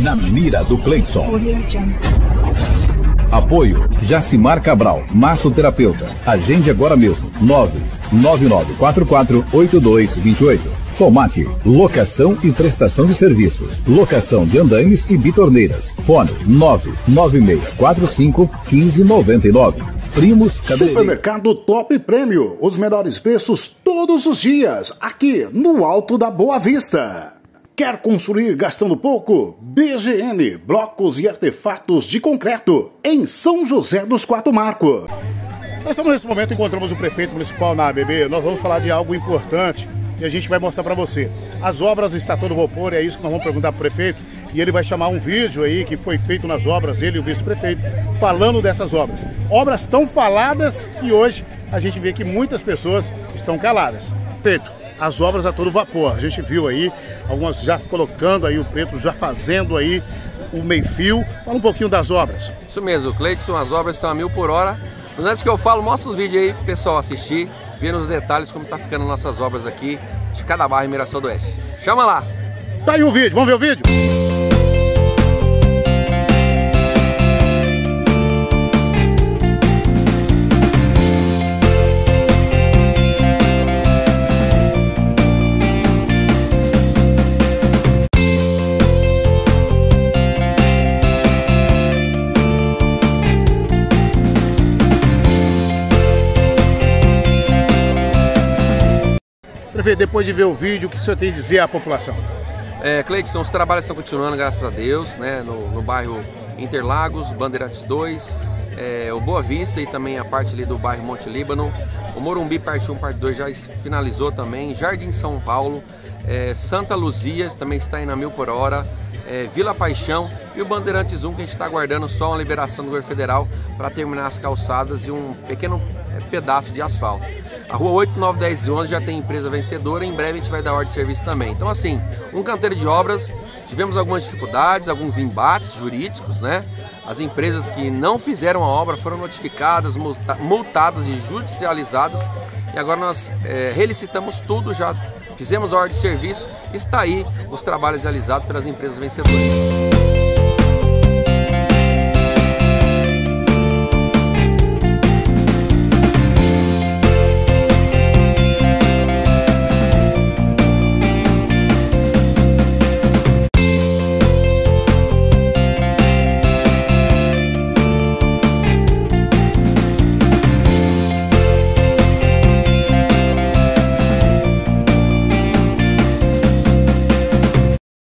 na mira do Cleidson. Apoio Jacimar Cabral, massoterapeuta. Agende agora mesmo. 999448228. Tomate, locação e prestação de serviços. Locação de andaimes e bitorneiras. Fone 996451599. Primos Cabeleireiro. Supermercado Top Prêmio. Os melhores preços todos os dias. Aqui no Alto da Boa Vista. Quer construir gastando pouco? BGN, blocos e artefatos de concreto, em São José dos Quatro Marcos. Nós estamos nesse momento, encontramos o prefeito municipal na ABB. Nós vamos falar de algo importante e a gente vai mostrar para você. As obras estão todo vapor, é isso que nós vamos perguntar para o prefeito. E ele vai chamar um vídeo aí que foi feito nas obras, ele e o vice-prefeito, falando dessas obras. Obras tão faladas que hoje a gente vê que muitas pessoas estão caladas. Prefeito, as obras a todo vapor, a gente viu aí, algumas já colocando aí o preto, já fazendo aí o meio-fio. Fala um pouquinho das obras. Isso mesmo, Cleidson, as obras estão a 1000 por hora. Mas antes que eu falo, mostra os vídeos aí pro pessoal assistir, ver nos detalhes como tá ficando nossas obras aqui de cada bairro em Mirassol do Oeste. Chama lá! Tá aí o vídeo, vamos ver o vídeo? Prefeito, depois de ver o vídeo, o que o senhor tem a dizer à população? Cleidson, os trabalhos estão continuando, graças a Deus, né, no bairro Interlagos, Bandeirantes 2, o Boa Vista e também a parte ali do bairro Monte Líbano. O Morumbi parte 1, parte 2 já finalizou também. Jardim São Paulo, Santa Luzia também está indo a 1000 por hora. Vila Paixão e o Bandeirantes 1, que a gente está aguardando só uma liberação do governo federal para terminar as calçadas e um pequeno pedaço de asfalto. A rua 8, 9, 10 e 11 já tem empresa vencedora, em breve a gente vai dar ordem de serviço também. Então assim, um canteiro de obras, tivemos algumas dificuldades, alguns embates jurídicos, né? As empresas que não fizeram a obra foram notificadas, multadas e judicializadas. E agora nós relicitamos tudo, já fizemos a ordem de serviço, está aí os trabalhos realizados pelas empresas vencedoras.